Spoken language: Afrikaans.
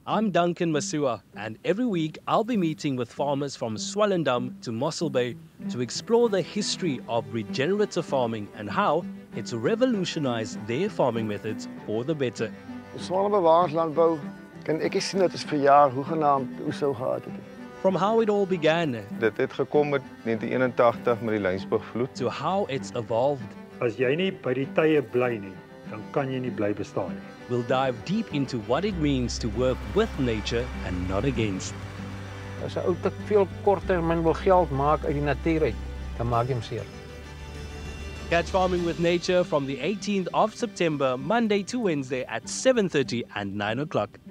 I'm Duncan Masua, and every week I'll be meeting with farmers from Swellendam to Mossel Bay to explore the history of regenerative farming and how it's revolutionized their farming methods for the better. Swanebewaaringslandbou kan ek nie sien dat ons vir jaar hoegenaamd oeshou gehad het. From how it all began Dit het gekom met 1981 met die Lynsburgvloed. to how it's evolved, As jy nie by die tye bly nie, dan kan jy nie bly bestaan nie. we'll dive deep into what it means to work with nature and not against. As 'n ou te veel korttermyn wil geld maak uit die natuur uit, dan maak jy hom seer. Catch Farming with Nature from the 18th of September, Monday to Wednesday at 7:30 and 9 o'clock.